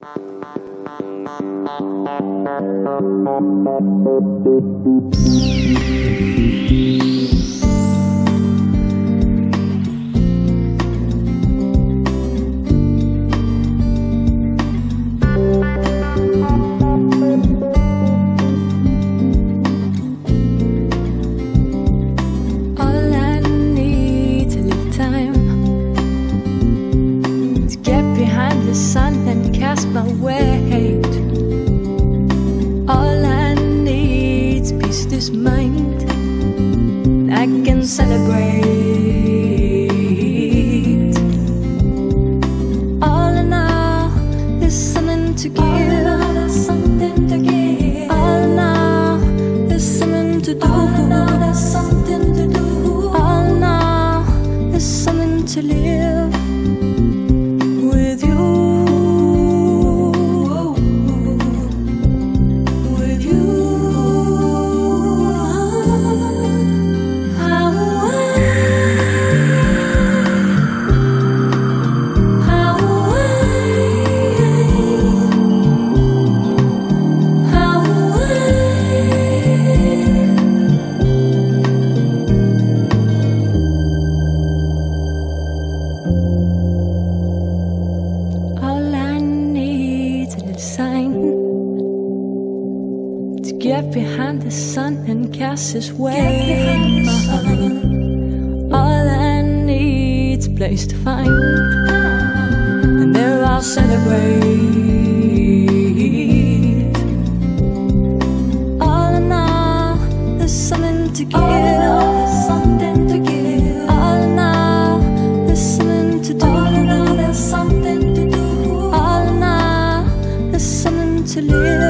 His way. All I need's a place to find, and there I'll celebrate. All in all, there's something to give. All in all, there's something to give. All in all, there's something to do. All in all, there's something to do. All in all, there's something to live.